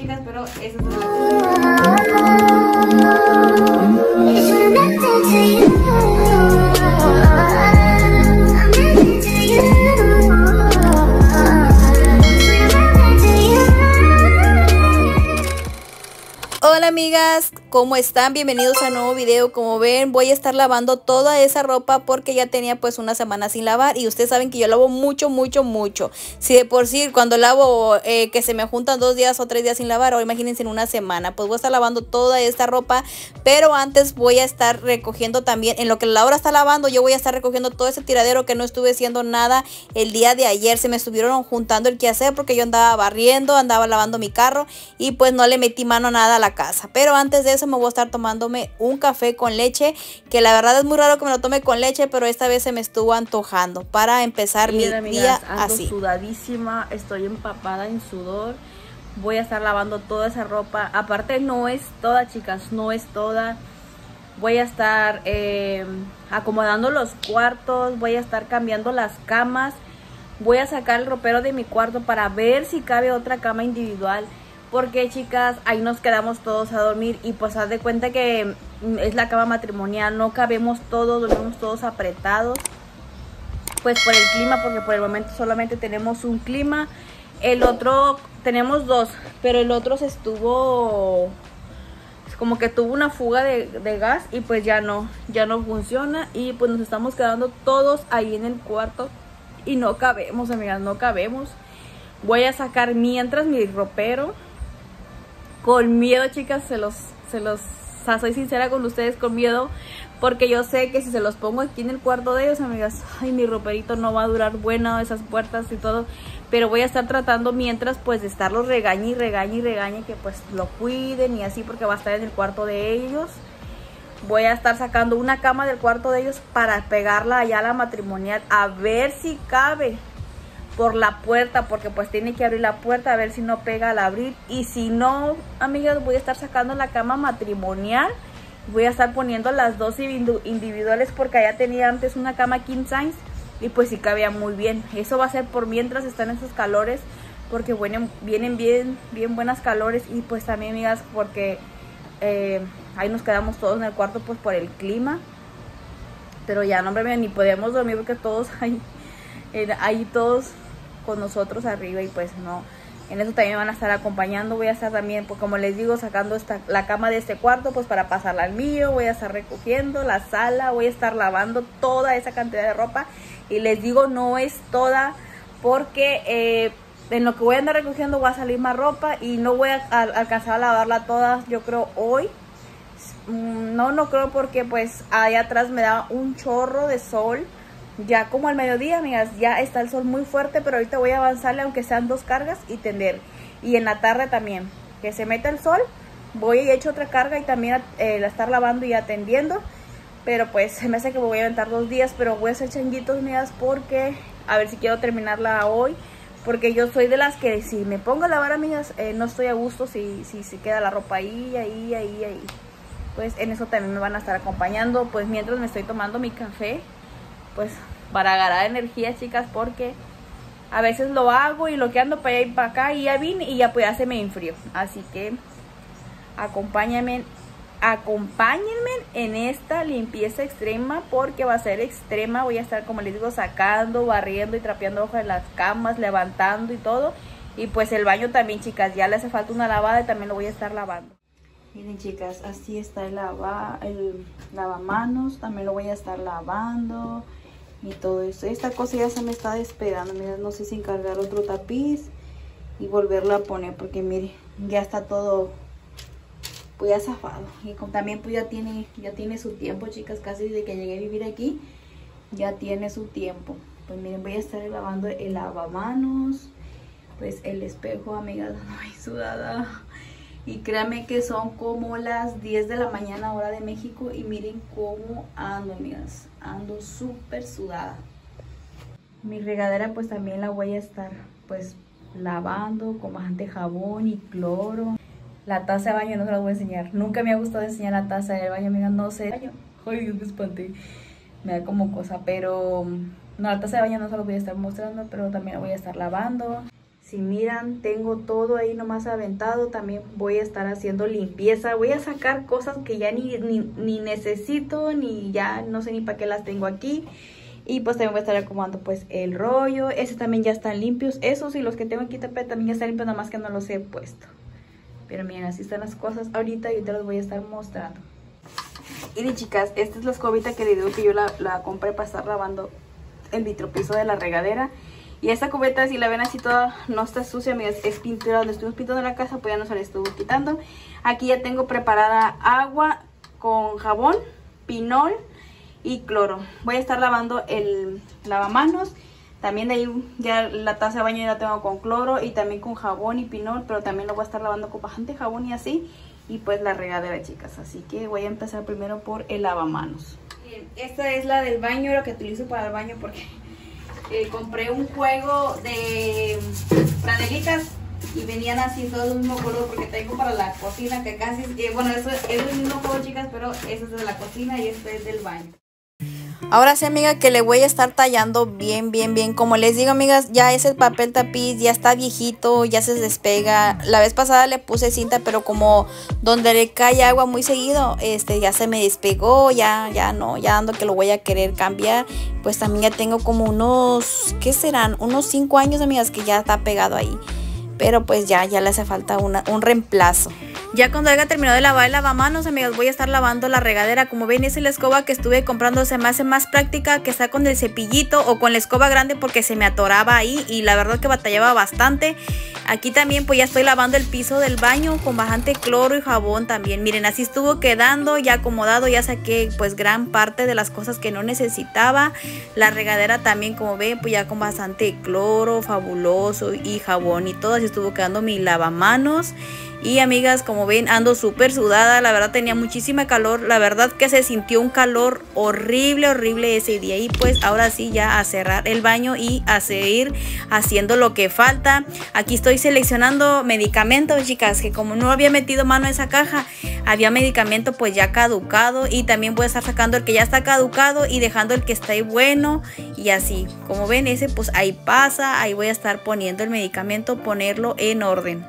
chicas, pero eso es Hola amigas, ¿cómo están? Bienvenidos a un nuevo video. Como ven, voy a estar lavando toda esa ropa porque ya tenía pues una semana sin lavar. Y ustedes saben que yo lavo mucho. Si de por sí cuando lavo que se me juntan 2 días o 3 días sin lavar, o imagínense en una semana, pues voy a estar lavando toda esta ropa. Pero antes voy a estar recogiendo también, en lo que Laura está lavando, yo voy a estar recogiendo todo ese tiradero que no estuve haciendo nada el día de ayer. Se me estuvieron juntando el quehacer porque yo andaba barriendo, andaba lavando mi carro y pues no le metí mano a nada a la casa. Pero antes de eso me voy a estar tomándome un café con leche, que la verdad es muy raro que me lo tome con leche, pero esta vez se me estuvo antojando para empezar mi día así. Sudadísima, estoy empapada en sudor. Voy a estar lavando toda esa ropa. Aparte no es toda, chicas, no es toda. Voy a estar acomodando los cuartos, voy a estar cambiando las camas. Voy a sacar el ropero de mi cuarto para ver si cabe otra cama individual. Porque, chicas, ahí nos quedamos todos a dormir y pues haz de cuenta que es la cama matrimonial, no cabemos todos, dormimos todos apretados. Pues por el clima, porque por el momento solamente tenemos un clima. El otro, tenemos 2, pero el otro se estuvo, como que tuvo una fuga de gas y pues ya no funciona. Y pues nos estamos quedando todos ahí en el cuarto y no cabemos, amigas, no cabemos. Voy a sacar mientras mi ropero. Con miedo, chicas, o sea, soy sincera con ustedes, con miedo, porque yo sé que si se los pongo aquí en el cuarto de ellos, amigas, ay, mi roperito no va a durar bueno, esas puertas y todo, pero voy a estar tratando mientras, pues, de estarlos regañe y regañe, que pues lo cuiden y así, porque va a estar en el cuarto de ellos. Voy a estar sacando una cama del cuarto de ellos para pegarla allá a la matrimonial, a ver si cabe por la puerta, porque pues tiene que abrir la puerta a ver si no pega al abrir. Y si no, amigas, voy a estar sacando la cama matrimonial, voy a estar poniendo las 2 individuales, porque allá tenía antes una cama king size y pues sí cabía muy bien. Eso va a ser por mientras están esos calores, porque vienen bien buenas calores. Y pues también, amigas, porque ahí nos quedamos todos en el cuarto pues por el clima. Pero ya no, hombre, ni podemos dormir porque todos ahí todos con nosotros arriba, y pues no, en eso también me van a estar acompañando. Voy a estar también, pues como les digo, sacando la cama de este cuarto pues para pasarla al mío. Voy a estar recogiendo la sala, voy a estar lavando toda esa cantidad de ropa. Y les digo, no es toda, porque en lo que voy a andar recogiendo va a salir más ropa y no voy a alcanzar a lavarla toda, yo creo, hoy. No creo, porque pues allá atrás me da un chorro de sol. Ya como al mediodía, amigas, ya está el sol muy fuerte, pero ahorita voy a avanzarle aunque sean 2 cargas y tender. Y en la tarde también, que se meta el sol, voy y echo otra carga y también la estar lavando y atendiendo. Pero pues se me hace que me voy a aventar 2 días, pero voy a hacer changuitos, amigas, porque a ver si quiero terminarla hoy. Porque yo soy de las que si me pongo a lavar, amigas, no estoy a gusto si se queda la ropa ahí. Pues en eso también me van a estar acompañando, pues mientras me estoy tomando mi café, pues para agarrar energía, chicas, porque a veces lo hago y lo que ando para allá y para acá y ya vine y ya pues ya se me enfrió. Así que acompáñenme en esta limpieza extrema, porque va a ser extrema. Voy a estar, como les digo, sacando, barriendo y trapeando hojas de las camas, levantando y todo. Y pues el baño también, chicas, ya le hace falta una lavada y también lo voy a estar lavando. Miren, chicas, así está el lavamanos, también lo voy a estar lavando y todo eso. Esta cosa ya se me está despegando, miren, no sé si encargar otro tapiz y volverlo a poner, porque miren, ya está todo pues ya zafado. Y también pues ya tiene su tiempo, chicas, casi desde que llegué a vivir aquí, ya tiene su tiempo. Pues miren, voy a estar lavando el lavamanos, pues el espejo, amigas, ay, sudada. Y créanme que son como las 10 de la mañana hora de México y miren cómo ando, amigas. Ando súper sudada. Mi regadera pues también la voy a estar pues lavando con bastante jabón y cloro. La taza de baño no se las voy a enseñar. Nunca me ha gustado enseñar la taza de baño, amigas, no sé. Ay, Dios, me espanté. Me da como cosa, pero no, la taza de baño no se las voy a estar mostrando, pero también la voy a estar lavando. Si miran, tengo todo ahí nomás aventado. También voy a estar haciendo limpieza. Voy a sacar cosas que ya ni necesito, ni ya no sé ni para qué las tengo aquí. Y pues también voy a estar acomodando pues el rollo. Ese también ya están limpios. Esos y los que tengo aquí también ya están limpios, nada más que no los he puesto. Pero miren, así están las cosas ahorita y te los voy a estar mostrando. Y chicas, esta es la escobita que les digo que yo la compré para estar lavando el vitropiso de la regadera. Y esta cubeta, si la ven así toda, no está sucia, amigas, es pintura donde estuvimos pintando la casa, pues ya no se la estuvo quitando. Aquí ya tengo preparada agua con jabón, pinol y cloro. Voy a estar lavando el lavamanos. También de ahí ya la taza de baño ya la tengo con cloro y también con jabón y pinol, pero también lo voy a estar lavando con bastante jabón y así. Y pues la regadera, chicas, así que voy a empezar primero por el lavamanos. Bien, esta es la del baño, lo que utilizo para el baño porque... compré un juego de franelitas y venían así todos del mismo color porque tengo para la cocina que casi, bueno, eso es el mismo juego, chicas, pero eso es de la cocina y este es del baño. Ahora sí, amiga, que le voy a estar tallando bien. Como les digo, amigas, ya ese papel tapiz ya está viejito, ya se despega. La vez pasada le puse cinta, pero como donde le cae agua muy seguido, ya se me despegó, ya ando que lo voy a querer cambiar. Pues también ya tengo como unos, ¿qué serán? Unos 5 años, amigas, que ya está pegado ahí. Pero pues ya le hace falta un reemplazo. Ya cuando haya terminado de lavar el lavamanos, amigas, voy a estar lavando la regadera. Como ven, esa es la escoba que estuve comprando. Se me hace más práctica que estar con el cepillito o con la escoba grande porque se me atoraba ahí y la verdad que batallaba bastante. Aquí también pues ya estoy lavando el piso del baño con bastante cloro y jabón también. Miren, así estuvo quedando ya acomodado. Ya saqué pues gran parte de las cosas que no necesitaba. La regadera también, como ven, pues ya con bastante cloro, fabuloso y jabón y todo. Así estuvo quedando mi lavamanos. Y amigas, como ven, ando súper sudada. La verdad tenía muchísima calor. La verdad que se sintió un calor horrible ese día. Y pues ahora sí ya a cerrar el baño y a seguir haciendo lo que falta. Aquí estoy seleccionando medicamentos, chicas, que como no había metido mano a esa caja, había medicamento pues ya caducado. Y también voy a estar sacando el que ya está caducado y dejando el que está ahí bueno. Y así, como ven, ese pues ahí pasa. Ahí voy a estar poniendo el medicamento, ponerlo en orden.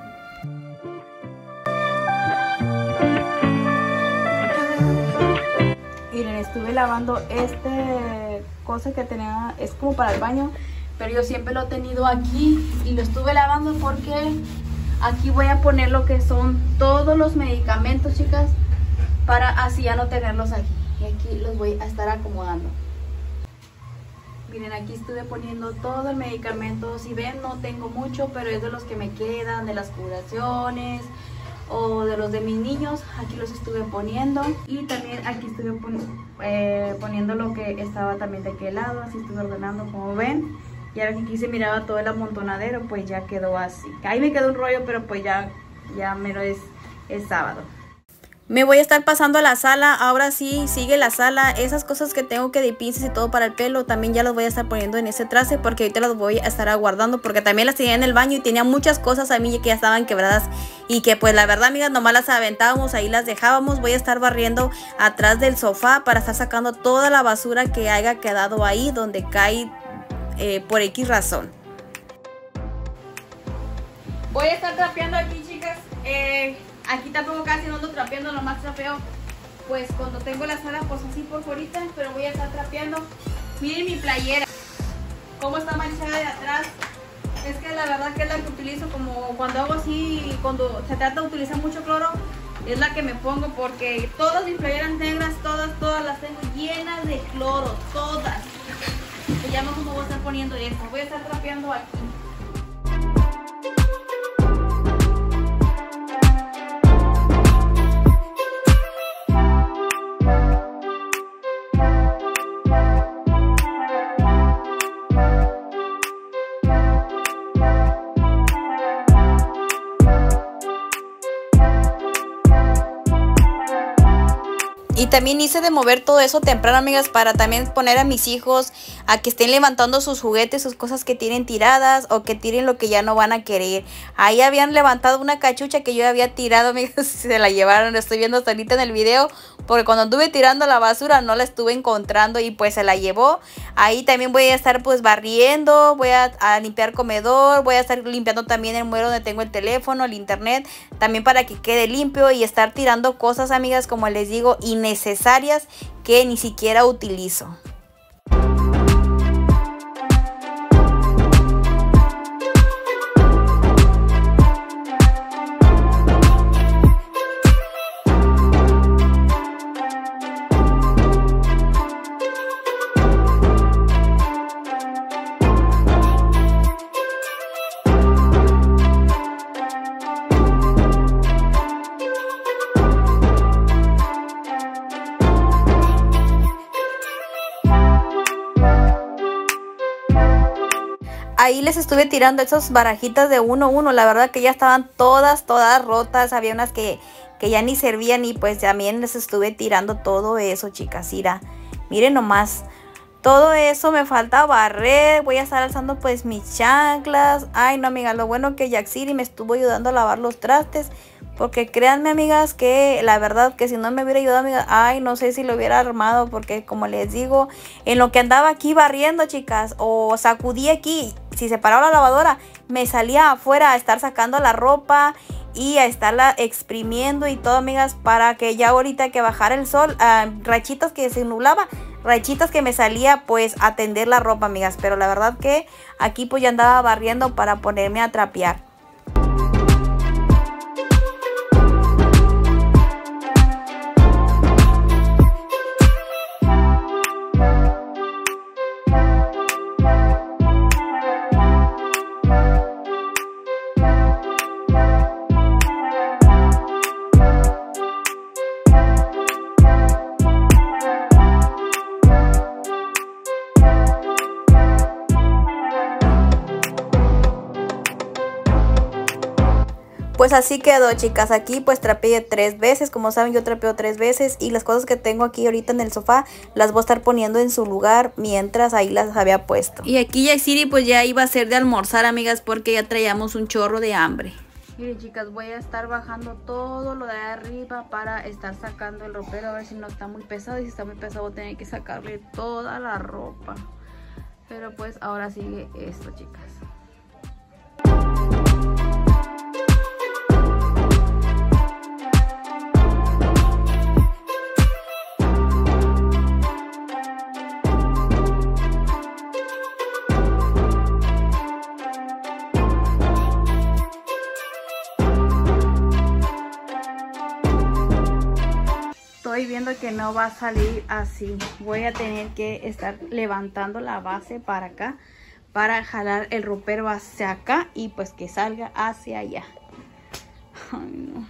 Miren, estuve lavando cosa que tenía, es como para el baño, pero yo siempre lo he tenido aquí y lo estuve lavando porque aquí voy a poner lo que son todos los medicamentos, chicas, para así ya no tenerlos aquí. Y aquí los voy a estar acomodando. Miren, aquí estuve poniendo todo el medicamento. Si ven, no tengo mucho, pero es de los que me quedan, de las curaciones o de los de mis niños. Aquí los estuve poniendo y también aquí estuve poniendo lo que estaba también de aquel lado. Así estuve ordenando, como ven. Y ahora que aquí se miraba todo el amontonadero, pues ya quedó así. Ahí me quedó un rollo, pero pues ya mero es sábado. Me voy a estar pasando a la sala. Ahora sí, sigue la sala. Esas cosas que tengo que de pinzas y todo para el pelo, también ya los voy a estar poniendo en ese traste, porque ahorita los voy a estar aguardando, porque también las tenía en el baño y tenía muchas cosas a mí que ya estaban quebradas y que pues la verdad, amigas, nomás las aventábamos, ahí las dejábamos. Voy a estar barriendo atrás del sofá para estar sacando toda la basura que haya quedado ahí donde cae por X razón. Voy a estar trapeando aquí, chicas. Aquí tampoco casi no ando trapeando, nomás trapeo pues cuando tengo la sala pues así por fuera, pero voy a estar trapeando. Miren mi playera, cómo está manchada de atrás. Es que la verdad que es la que utilizo como cuando hago así, cuando se trata de utilizar mucho cloro, es la que me pongo, porque todas mis playeras negras, todas las tengo llenas de cloro, todas. Y ya mejor me voy a estar poniendo esta, voy a estar trapeando aquí. Y también hice de mover todo eso temprano, amigas, para también poner a mis hijos a que estén levantando sus juguetes, sus cosas que tienen tiradas o que tiren lo que ya no van a querer. Ahí habían levantado una cachucha que yo había tirado, amigas, se la llevaron. Lo estoy viendo hasta ahorita en el video, porque cuando anduve tirando la basura no la estuve encontrando y pues se la llevó. Ahí también voy a estar pues barriendo, voy a limpiar comedor, voy a estar limpiando también el mueble donde tengo el teléfono, el internet, también para que quede limpio y estar tirando cosas, amigas, como les digo, innecesarias que ni siquiera utilizo. Ahí les estuve tirando esas barajitas de 1-1. La verdad que ya estaban todas rotas. Había unas que ya ni servían y pues también les estuve tirando todo eso, chicas. Miren nomás. Todo eso me falta barrer. Voy a estar alzando pues mis chanclas. Ay, no, amigas. Lo bueno que Yaxiri me estuvo ayudando a lavar los trastes. Porque créanme, amigas, que la verdad que si no me hubiera ayudado, amigas, ay, no sé si lo hubiera armado. Porque como les digo, en lo que andaba aquí barriendo, chicas, o sacudí aquí, si se paraba la lavadora, me salía afuera a estar sacando la ropa y a estarla exprimiendo y todo, amigas, para que ya ahorita que bajara el sol, rachitas que se nublaba, rachitas que me salía pues a tender la ropa, amigas. Pero la verdad que aquí pues ya andaba barriendo para ponerme a trapear. Pues así quedó, chicas. Aquí pues trapeé 3 veces. Como saben, yo trapeo 3 veces. Y las cosas que tengo aquí ahorita en el sofá las voy a estar poniendo en su lugar mientras ahí las había puesto. Y aquí Yaxiri pues ya iba a ser de almorzar, amigas, porque ya traíamos un chorro de hambre. Miren, chicas, voy a estar bajando todo lo de arriba para estar sacando el ropero. A ver si no está muy pesado. Y si está muy pesado voy a tener que sacarle toda la ropa. Pero pues ahora sigue esto, chicas. Estoy viendo que no va a salir así. Voy a tener que estar levantando la base para acá para jalar el ropero hacia acá y pues que salga hacia allá. Ay, no.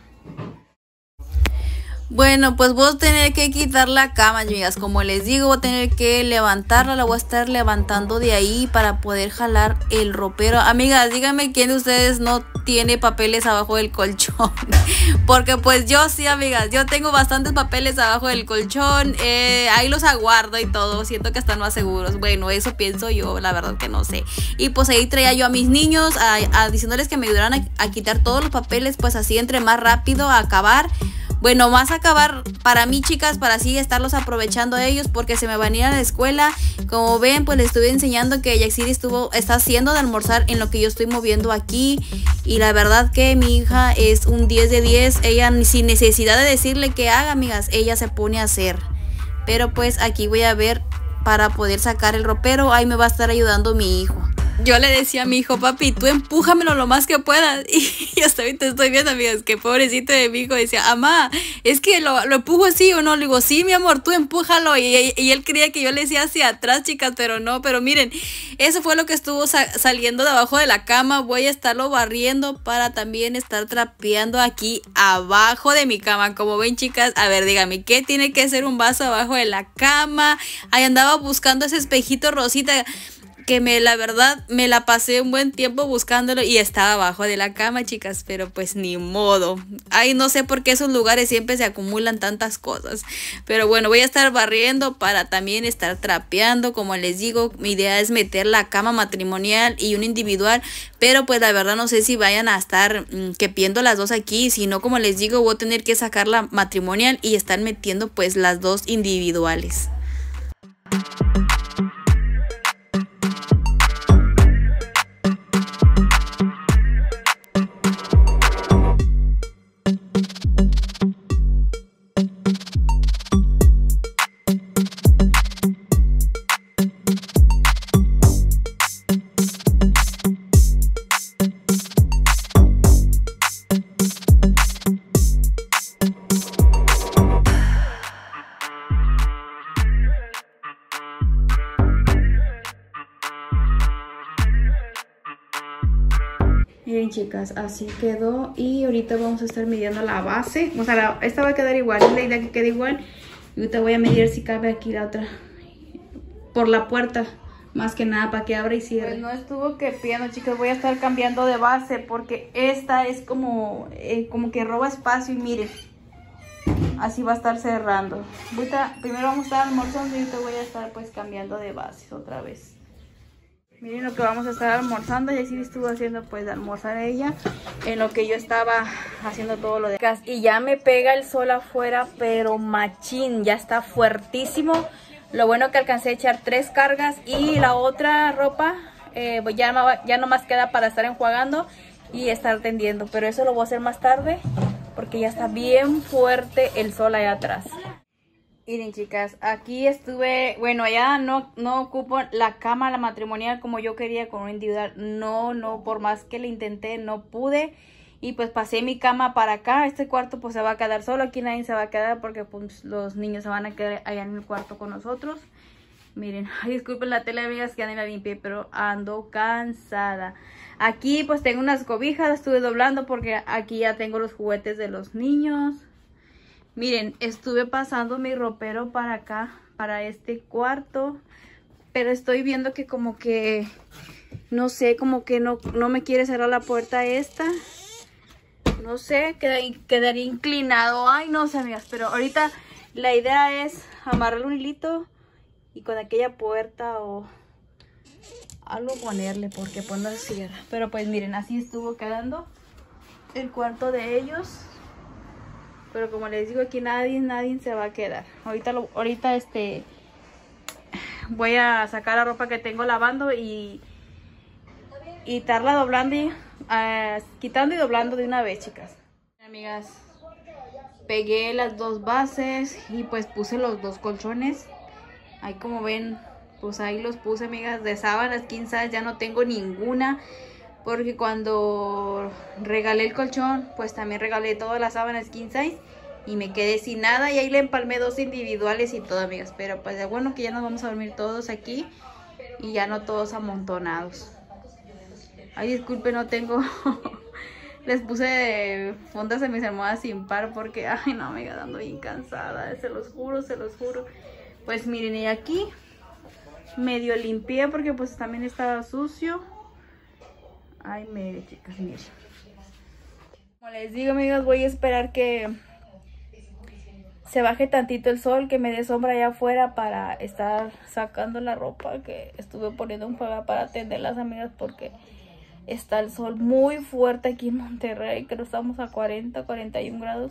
Bueno, pues voy a tener que quitar la cama, amigas. Como les digo, voy a tener que levantarla. La voy a estar levantando de ahí para poder jalar el ropero. Amigas, díganme quién de ustedes no tiene papeles abajo del colchón. Porque pues yo sí, amigas. Yo tengo bastantes papeles abajo del colchón. Ahí los aguardo y todo. Siento que están más seguros. Bueno, eso pienso yo. La verdad que no sé. Y pues ahí traía yo a mis niños diciéndoles que me ayudaran a quitar todos los papeles. Pues así entre más rápido a acabar. Bueno, más acabar para mí, chicas, para así estarlos aprovechando a ellos porque se me van a ir a la escuela. Como ven, pues les estuve enseñando que Yaxiri está haciendo de almorzar en lo que yo estoy moviendo aquí. Y la verdad que mi hija es un 10 de 10. Ella sin necesidad de decirle que haga, amigas, ella se pone a hacer. Pero pues aquí voy a ver para poder sacar el ropero. Ahí me va a estar ayudando mi hijo. Yo le decía a mi hijo, papi, tú empújamelo lo más que puedas. Y hasta ahorita estoy viendo, amigas, que pobrecito de mi hijo decía, mamá, es que lo empujo así o no. Le digo, sí, mi amor, tú empújalo. Y él creía que yo le decía hacia atrás, chicas, pero no. Pero miren, eso fue lo que estuvo saliendo de abajo de la cama. Voy a estarlo barriendo para también estar trapeando aquí abajo de mi cama. Como ven, chicas, a ver, dígame, ¿qué tiene que ser un vaso abajo de la cama? Ahí andaba buscando ese espejito rosita. que la verdad me la pasé un buen tiempo buscándolo y estaba abajo de la cama, chicas, pero pues ni modo. Ay, no sé por qué esos lugares siempre se acumulan tantas cosas. Pero bueno, voy a estar barriendo para también estar trapeando. Como les digo, mi idea es meter la cama matrimonial y un individual, pero pues la verdad no sé si vayan a estar quepiendo las dos aquí. Si no, como les digo, voy a tener que sacar la matrimonial y estar metiendo pues las dos individuales. Miren, chicas, así quedó. Y ahorita vamos a estar midiendo la base. O sea, esta va a quedar igual, es la idea que quede igual. Y ahorita voy a medir si cabe aquí la otra por la puerta, más que nada para que abra y cierre. Pues no estuvo quepiendo, chicas. Voy a estar cambiando de base porque esta es como que roba espacio. Y miren, así va a estar cerrando. Ahorita primero vamos a estar almorzando y ahorita voy a estar pues cambiando de bases otra vez. Miren lo que vamos a estar almorzando. Y así estuvo haciendo pues de almorzar ella en lo que yo estaba haciendo todo lo de gas. Y ya me pega el sol afuera, pero machín, ya está fuertísimo. Lo bueno que alcancé a echar 3 cargas. Y la otra ropa pues ya nomás queda para estar enjuagando y estar tendiendo. Pero eso lo voy a hacer más tarde porque ya está bien fuerte el sol allá atrás. Miren, chicas, aquí estuve, bueno, allá no ocupo la cama, la matrimonial como yo quería con un individual. No, por más que le intenté, no pude. Y pues pasé mi cama para acá. Este cuarto pues se va a quedar solo, aquí nadie se va a quedar porque pues los niños se van a quedar allá en el cuarto con nosotros. Miren, ay, disculpen la tele, amigas, que ya ni la limpié, pero ando cansada. Aquí pues tengo unas cobijas, las estuve doblando porque aquí ya tengo los juguetes de los niños. Miren, estuve pasando mi ropero para acá, para este cuarto, pero estoy viendo que como que, no sé, como que no me quiere cerrar la puerta esta. No sé, quedaría inclinado. Ay, no sé, amigas, pero ahorita la idea es amarrarle un hilito y con aquella puerta o algo ponerle, porque pues no se cierra. Pero pues miren, así estuvo quedando el cuarto de ellos. Pero como les digo, aquí nadie se va a quedar. Ahorita voy a sacar la ropa que tengo lavando y estarla doblando y quitando y doblando de una vez, chicas. Amigas, pegué las 2 bases y pues puse los 2 colchones. Ahí como ven, pues ahí los puse, amigas. De sábanas king size ya no tengo ninguna, porque cuando regalé el colchón, pues también regalé todas las sábanas king size y me quedé sin nada. Y ahí le empalmé 2 individuales y todo, amigas. Pero pues de bueno que ya nos vamos a dormir todos aquí y ya no todos amontonados. Ay, disculpen, no tengo... Les puse fundas en mis almohadas sin par porque, ay no, amiga, ando bien cansada. Se los juro, se los juro. Pues miren, y aquí medio limpié porque pues también estaba sucio. Ay, miren, chicas, miren. Como les digo, amigas, voy a esperar que se baje tantito el sol, que me dé sombra allá afuera para estar sacando la ropa que estuve poniendo en fuego para atenderlas, amigas, porque está el sol muy fuerte aquí en Monterrey, que estamos a 41 grados.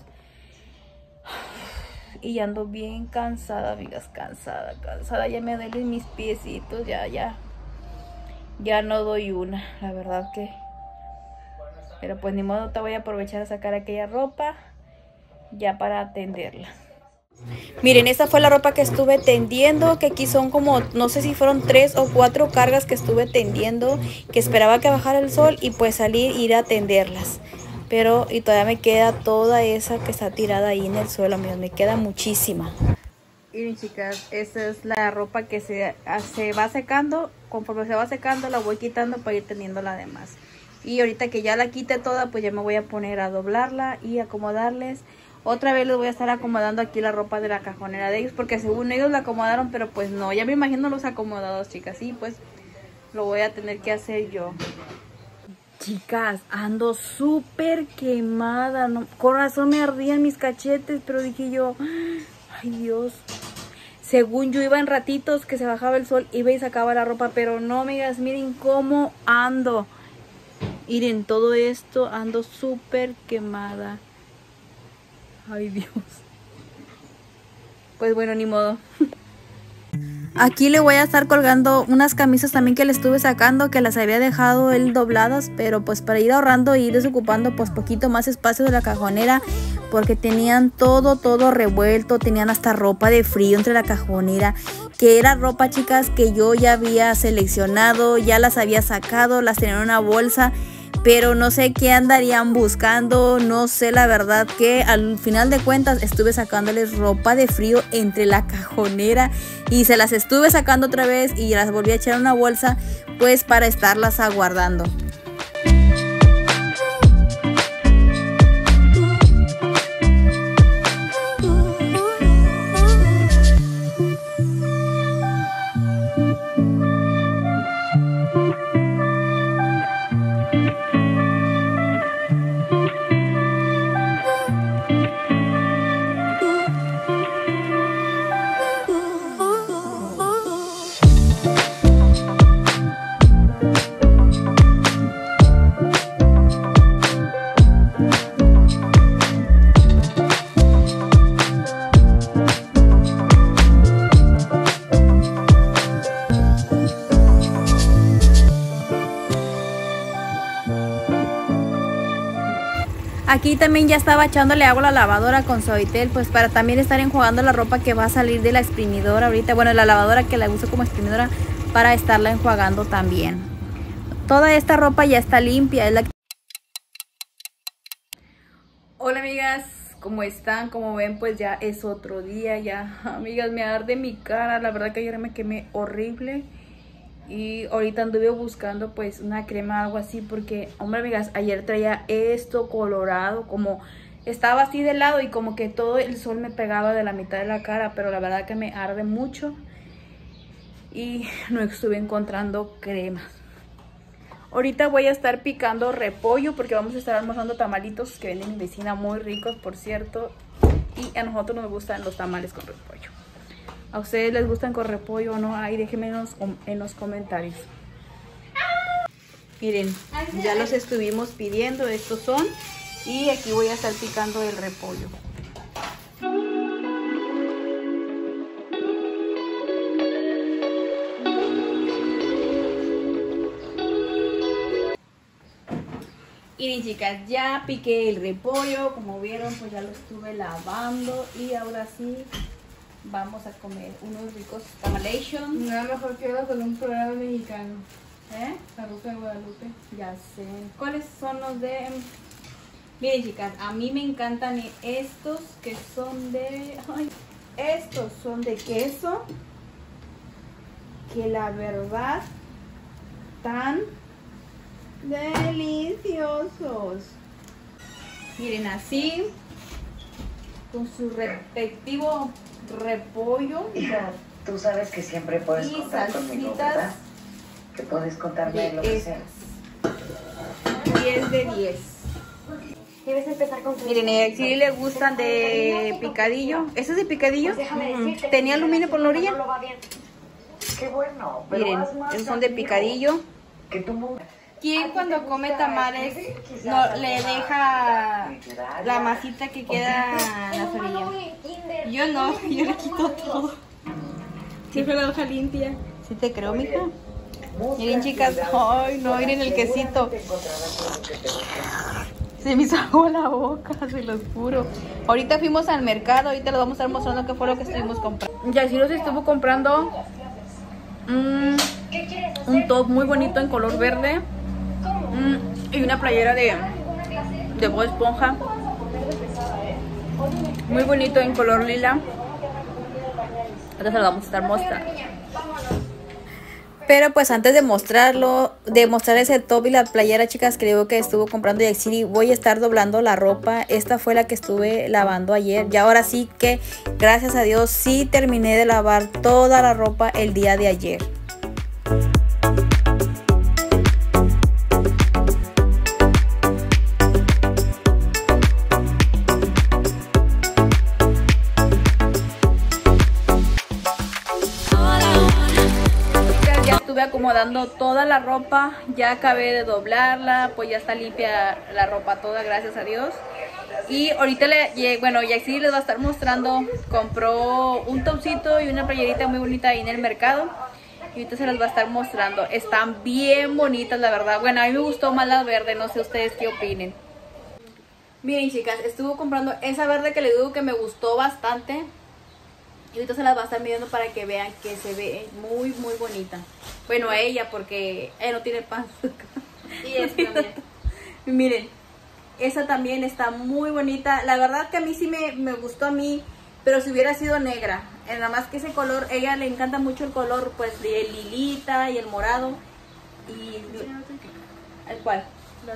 Y ando bien cansada, amigas, cansada. Ya me duelen mis piecitos, ya no doy una, la verdad que. Pero pues ni modo, te voy a aprovechar a sacar aquella ropa ya para atenderla. Miren, esta fue la ropa que estuve tendiendo, que aquí son como, no sé si fueron 3 o 4 cargas que estuve tendiendo, que esperaba que bajara el sol y pues salir e ir a tenderlas. Pero, y todavía me queda toda esa que está tirada ahí en el suelo, amigos, me queda muchísima. Miren, chicas, esa es la ropa que se va secando. Conforme se va secando la voy quitando para ir teniendo la demás. Y ahorita que ya la quite toda, pues ya me voy a poner a doblarla y acomodarles. Otra vez les voy a estar acomodando aquí la ropa de la cajonera de ellos, porque según ellos la acomodaron, pero pues no. Ya me imagino los acomodados, chicas. Y pues lo voy a tener que hacer yo. Chicas, ando súper quemada. No, con razón me ardían mis cachetes, pero dije yo, ay Dios. Según yo iba en ratitos que se bajaba el sol, iba y sacaba la ropa, pero no, amigas, miren cómo ando. Miren, todo esto ando súper quemada. Ay Dios. Pues bueno, ni modo. Aquí le voy a estar colgando unas camisas también que le estuve sacando, que las había dejado él dobladas, pero pues para ir ahorrando y ir desocupando pues poquito más espacio de la cajonera, porque tenían todo revuelto, tenían hasta ropa de frío entre la cajonera, que era ropa, chicas, que yo ya había seleccionado, ya las había sacado, las tenía en una bolsa, pero no sé qué andarían buscando, no sé la verdad, que al final de cuentas estuve sacándoles ropa de frío entre la cajonera y se las estuve sacando otra vez y las volví a echar en una bolsa pues para estarlas aguardando. Aquí también ya estaba echándole agua a la lavadora con Suavitel, pues para también estar enjuagando la ropa que va a salir de la exprimidora ahorita. Bueno, la lavadora que la uso como exprimidora para estarla enjuagando también. Toda esta ropa ya está limpia. Hola amigas, ¿cómo están? Como ven, pues ya es otro día. Ya, amigas, me arde mi cara. La verdad que ayer me quemé horrible. Y ahorita anduve buscando pues una crema, algo así, porque, hombre, amigas, ayer traía esto colorado, como estaba así de lado y como que todo el sol me pegaba de la mitad de la cara, pero la verdad que me arde mucho y no estuve encontrando cremas. Ahorita voy a estar picando repollo porque vamos a estar almorzando tamalitos que venden en mi vecina, muy ricos, por cierto, y a nosotros nos gustan los tamales con repollo. ¿A ustedes les gustan con repollo o no? Ahí déjenme en los comentarios. Miren, ya los estuvimos pidiendo, estos son. Y aquí voy a estar picando el repollo. Miren, chicas, ya piqué el repollo. Como vieron, pues ya lo estuve lavando. Y ahora sí vamos a comer unos ricos tamalation. Nada mejor que con un programa mexicano. ¿Eh? La Rosa de Guadalupe. Ya sé. ¿Cuáles son los de...? Miren, chicas, a mí me encantan estos que son de... Ay, estos son de queso. Que la verdad, tan deliciosos. Miren, así, con su respectivo repollo. Hija, tú sabes que siempre puedes contar conmigo, ¿verdad? Que puedes contarme lo que sea. 10 de 10. Debes empezar con tu... Miren, si le gustan de picadillo. ¿Ese es de picadillo? Pues déjame decirte, ¿Tenía aluminio por la orilla? No va bien. Qué bueno, pero Miren, haz más esos son de tranquilo. picadillo. Que tú... ¿Quién cuando come tamales no le deja la masita que queda en la orilla? Yo no, yo le quito todo. Siempre la hoja limpia. ¿Sí te creo, mija? Miren, chicas, ay no, miren el quesito. Se me hizo agua la boca, se los juro. Ahorita fuimos al mercado, ahorita les vamos a estar mostrando qué fue lo que estuvimos comprando. Ya sí los estuvo comprando un top muy bonito en color verde. Y una playera de Bob Esponja. Muy bonito en color lila. Ahora se lo vamos a estar mostrando. Pero pues antes de mostrarlo, de mostrar ese top y la playera, chicas, creo que estuvo comprando Yaxiri, voy a estar doblando la ropa. Esta fue la que estuve lavando ayer. Y ahora sí que, gracias a Dios, sí terminé de lavar toda la ropa el día de ayer. doblando toda la ropa. Ya acabé de doblarla, pues ya está limpia la ropa toda, gracias a Dios. Y ahorita bueno, y así les va a estar mostrando. Compró un topcito y una playerita muy bonita ahí en el mercado. Y ahorita se las va a estar mostrando. Están bien bonitas, la verdad. Bueno, a mí me gustó más la verde, no sé ustedes qué opinen. Miren, chicas, estuve comprando esa verde que les digo que me gustó bastante. Y ahorita se las va a estar midiendo para que vean que se ve muy, muy bonita. Bueno, a ella, porque ella no tiene panza. Y esta también. Miren, esa también está muy bonita. La verdad que a mí sí me gustó a mí, pero si hubiera sido negra. Nada más que ese color, a ella le encanta mucho el color, pues, de lilita y el morado. Y ¿el cuál?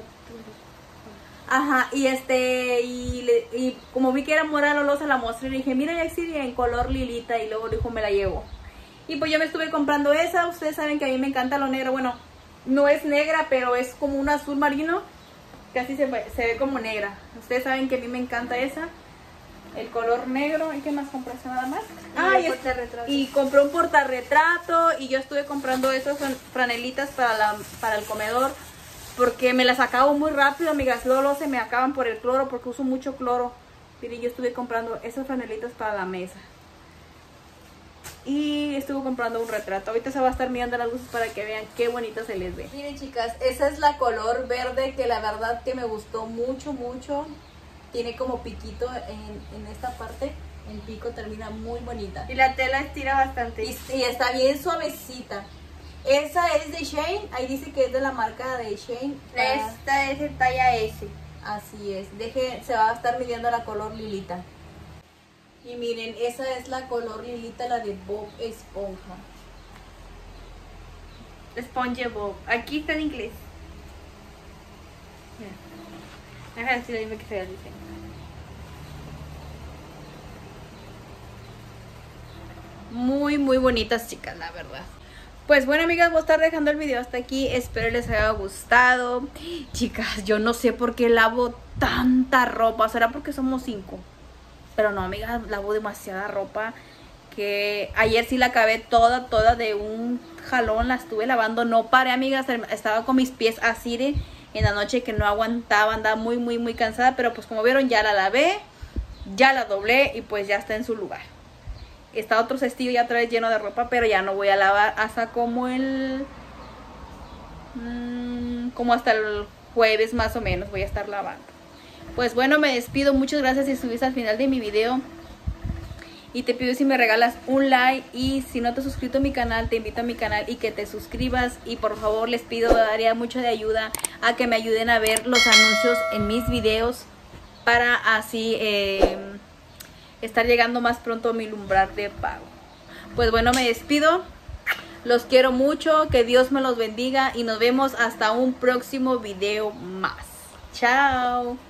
Ajá, y y como vi que era morado, luego se la mostré y le dije, mira, Yaxi, en color lilita, y luego dijo, me la llevo. Y pues yo me estuve comprando esa. Ustedes saben que a mí me encanta lo negro. Bueno, no es negra, pero es como un azul marino, casi se ve como negra. Ustedes saben que a mí me encanta esa, el color negro. ¿Y qué más compré? Nada más. Y compré un portarretrato. Y yo estuve comprando esas franelitas para el comedor, porque me las acabo muy rápido, amigas. Luego se me acaban por el cloro, porque uso mucho cloro. Miren, yo estuve comprando esas franelitas para la mesa. Y estuve comprando un retrato. Ahorita se va a estar mirando las luces para que vean qué bonita se les ve. Miren, chicas, esa es la color verde que la verdad que me gustó mucho, mucho. Tiene como piquito en esta parte. El pico termina muy bonita. Y la tela estira bastante. Y está bien suavecita. Esa es de Shein. Ahí dice que es de la marca de Shein. Esta es de talla S. Así es. Se va a estar midiendo la color lilita. Y miren, esa es la color lilita, la de Bob Esponja. SpongeBob. Aquí está en inglés. Deja de decirle que se dice. Muy, muy bonitas, chicas, la verdad. Pues bueno, amigas, voy a estar dejando el video hasta aquí. Espero les haya gustado. Chicas, yo no sé por qué lavo tanta ropa. ¿Será porque somos 5? Pero no, amigas, lavo demasiada ropa. Que ayer sí la acabé toda de un jalón. La estuve lavando, no paré, amigas. Estaba con mis pies así en la noche que no aguantaba. Andaba muy, muy, muy cansada. Pero pues como vieron, ya la lavé, ya la doblé y pues ya está en su lugar. Está otro cestillo ya otra vez lleno de ropa, pero ya no voy a lavar hasta como hasta el jueves más o menos voy a estar lavando. Pues bueno, me despido. Muchas gracias si estuviste al final de mi video. Y te pido si me regalas un like. Y si no te has suscrito a mi canal, te invito a mi canal y que te suscribas. Y por favor les pido, daría mucho de ayuda a que me ayuden a ver los anuncios en mis videos, para así estar llegando más pronto a mi umbral de pago. Pues bueno, me despido. Los quiero mucho. Que Dios me los bendiga. Y nos vemos hasta un próximo video más. Chao.